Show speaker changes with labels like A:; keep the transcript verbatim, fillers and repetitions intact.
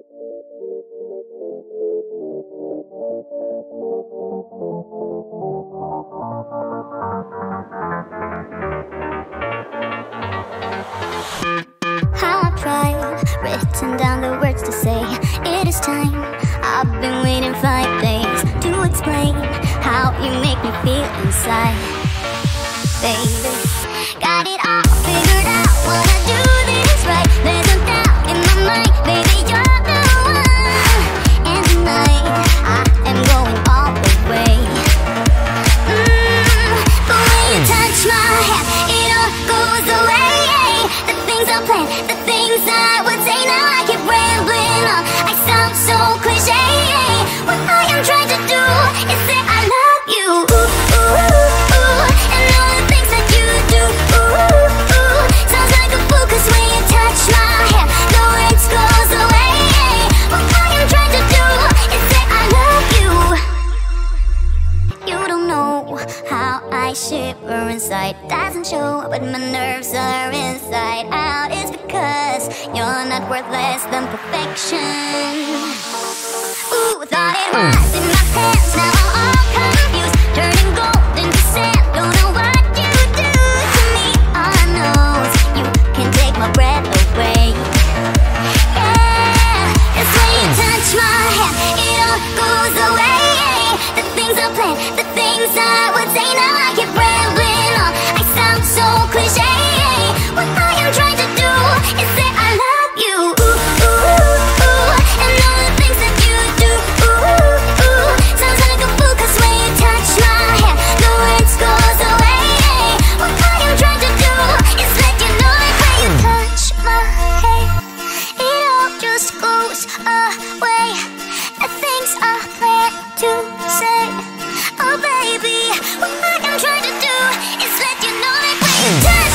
A: How I tried, written down the words to say it is time. I've been waiting five days to explain how you make me feel inside. Baby, got it all figured out, wanna do this right. There's no doubt in my mind, baby, you're the one. And tonight, I am going all the way. mm, But when you touch my hand, it all goes away. The things I planned, the things I would say, now I keep rambling on. I sound so cliche. What I am trying to do is say I love you. Ooh, ooh, ooh, ooh. And all the things that you do. Ooh, ooh, ooh. Sounds like a fool, 'cause when you touch my hand, the words goes away. What I am trying to do is say I love you. You don't know how I shiver inside. Doesn't show, but my nerves are inside out. It's because you're not worth less than perfection. Ooh, thought it was in my hands, now I'm all confused. Turning gold into sand, don't know what you do to me. All I know is you can take my breath away. Yeah, 'cause when you touch my hand, it all goes away. The things I planned, the things I would say, now I keep rambling on. I sound so cliche. What I am trying to do is say I love you. Ooh, ooh, ooh. And all the things that you do. Ooh, ooh. Sounds like a fool, 'cause when you touch my hand, the words goes away. What I am trying to do is let you know that when you touch my hand, it all just goes away. The things I plan to say, oh baby, what I am trying to do is let you know that when you touch